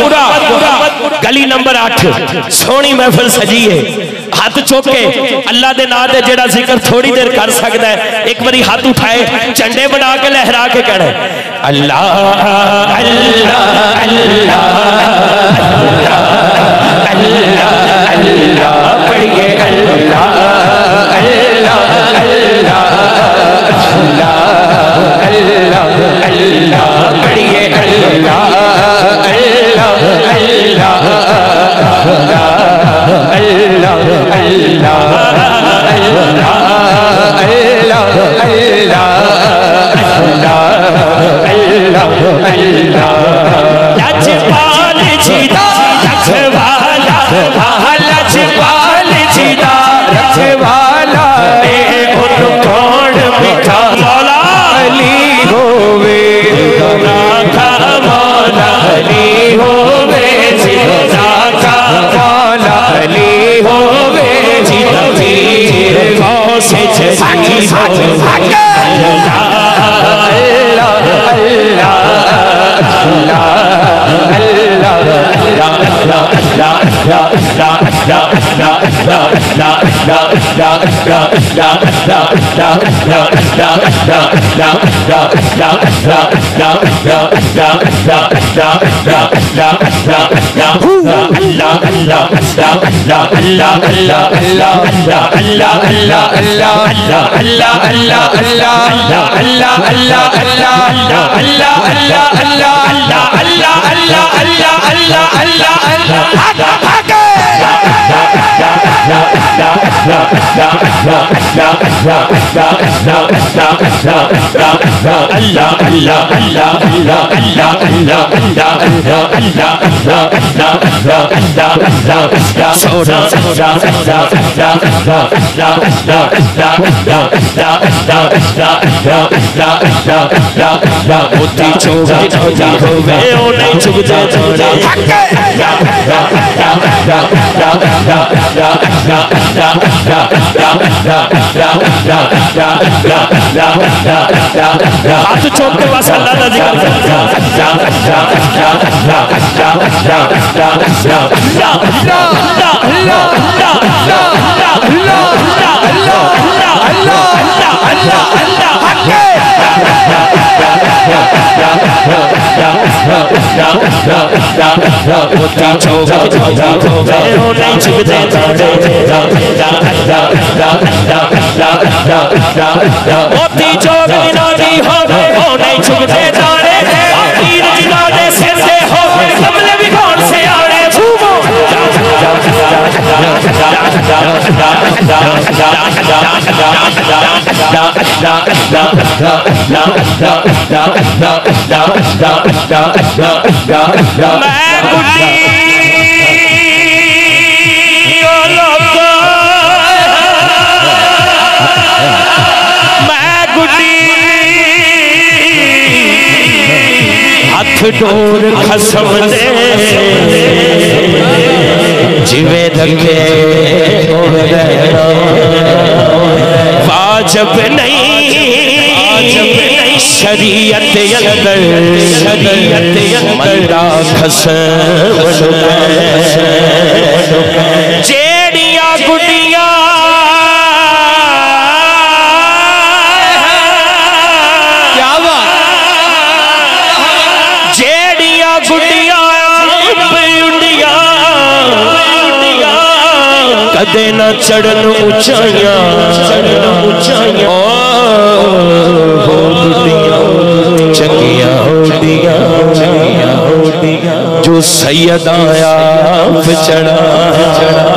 گلی نمبر 8 سونی محفل سجی ہے ہاتھ چوکے اللہ دے نام دے جڑا ذکر تھوڑی دیر کر سکتا ہے ایک باری ہاتھ اٹھائے چنڈے بنا کے لہرا کے کہنا ہے اللہ اللہ اللہ اللہ اللہ پڑھئے اللہ اللہ اللہ اللہ اللہ اللہ پڑھئے اللہ اللہ اللہ ہاتھ چوک کے پاس اللہ دا ذکر موتی چوک نادی ہو گئے وہ نہیں چھکتے جانے پیر جنادے سر سے ہو گئے قبلے بھی کون سے آنے چھومو ڈور خسم دے جوے دکھے واجب نہیں شریعت اندر مندہ خسم جیڑیاں گڑیاں کدے نہ چڑھن اونچائیاں ہو گڈیاں چنگیاں ہوڈیاں جو سید آیا چڑھا